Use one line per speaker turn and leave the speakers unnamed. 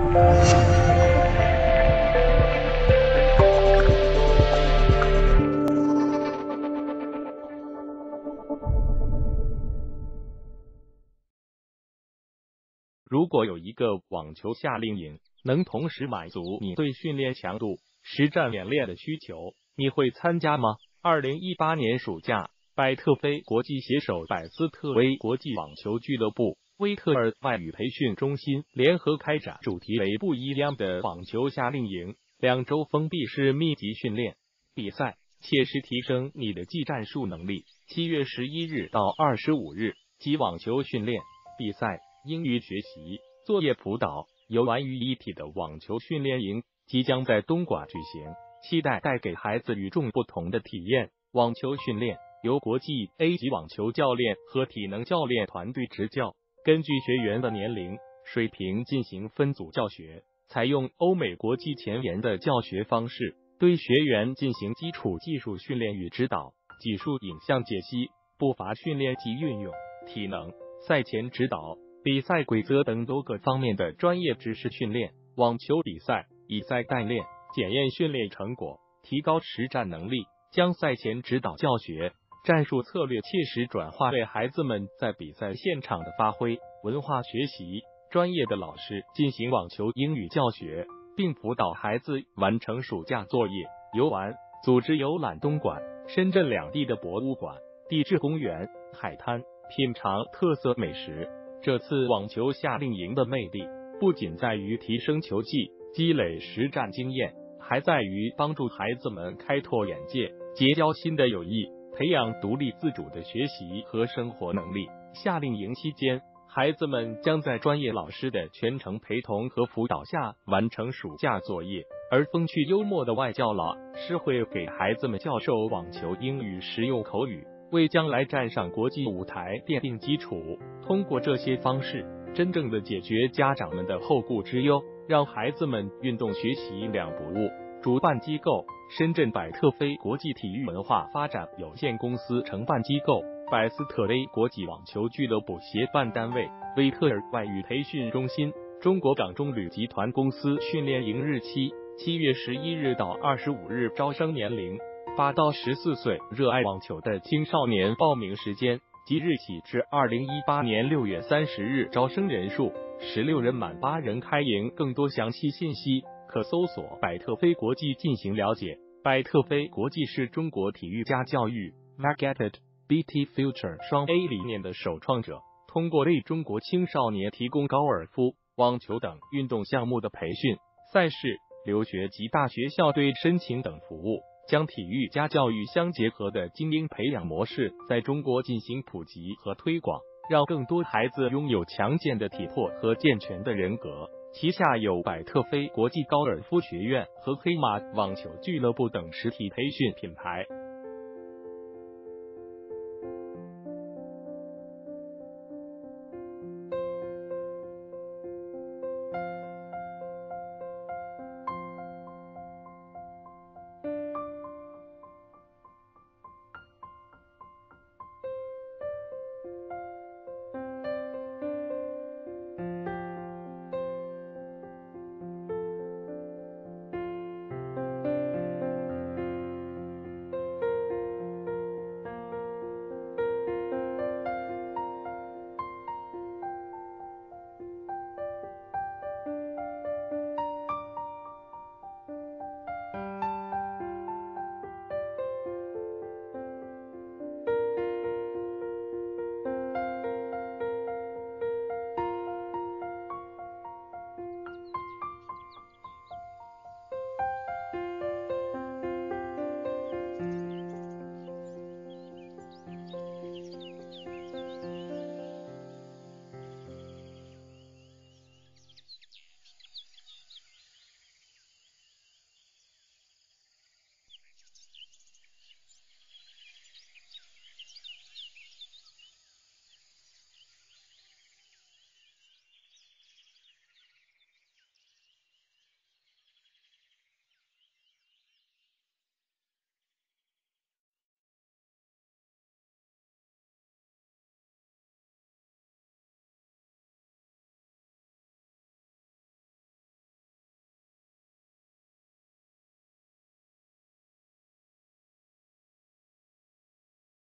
如果有一个网球夏令营，能同时满足你对训练强度、实战演练的需求，你会参加吗？2018年暑假，百特菲国际携手百斯特威国际网球俱乐部、威特尔外语培训中心联合开展主题为不一样的网球夏令营，2周封闭式密集训练比赛，切实提升你的技战术能力。7月11日到25日，即网球训练、比赛、英语学习、作业辅导、游玩于一体的网球训练营即将在东莞举行，期待带给孩子与众不同的体验。网球训练由国际 A 级网球教练和体能教练团队执教，根据学员的年龄、水平进行分组教学，采用欧美国际前沿的教学方式，对学员进行基础技术训练与指导，技术影像解析、步伐训练及运用、体能、赛前指导、比赛规则等多个方面的专业知识训练。网球比赛以赛代练，检验训练成果，提高实战能力，将赛前指导教学、战术策略切实转化为孩子们在比赛现场的发挥。文化学习，专业的老师进行网球英语教学，并辅导孩子完成暑假作业。游玩，组织游览东莞、深圳两地的博物馆、地质公园、海滩，品尝特色美食。这次网球夏令营的魅力不仅在于提升球技、积累实战经验，还在于帮助孩子们开拓眼界、结交新的友谊，培养独立自主的学习和生活能力。夏令营期间，孩子们将在专业老师的全程陪同和辅导下完成暑假作业，而风趣幽默的外教老师会给孩子们教授网球英语实用口语，为将来站上国际舞台奠定基础。通过这些方式，真正的解决家长们的后顾之忧，让孩子们运动学习两不误。主办机构：深圳百特菲国际体育文化发展有限公司承办机构：百斯特威国际网球俱乐部协办单位：威特尔外语培训中心。中国港中旅集团公司。训练营日期：7月11日到25日，招生年龄8到14岁，热爱网球的青少年。报名时间即日起至2018年6月30日，招生人数16人满8人开营。更多详细信息可搜索百特菲国际进行了解。百特菲国际是中国体育家教育 Marketed BT Future 双 A 理念的首创者，通过为中国青少年提供高尔夫、网球等运动项目的培训、赛事、留学及大学校队申请等服务，将体育加教育相结合的精英培养模式在中国进行普及和推广，让更多孩子拥有强健的体魄和健全的人格。旗下有百特菲国际高尔夫学院和黑马网球俱乐部等实体培训品牌。